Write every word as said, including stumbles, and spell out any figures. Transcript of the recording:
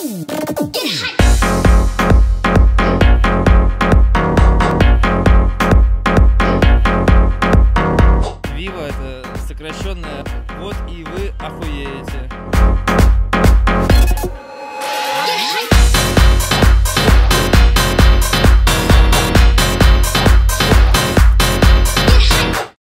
Вива — это сокращенное вот и вы охуенные.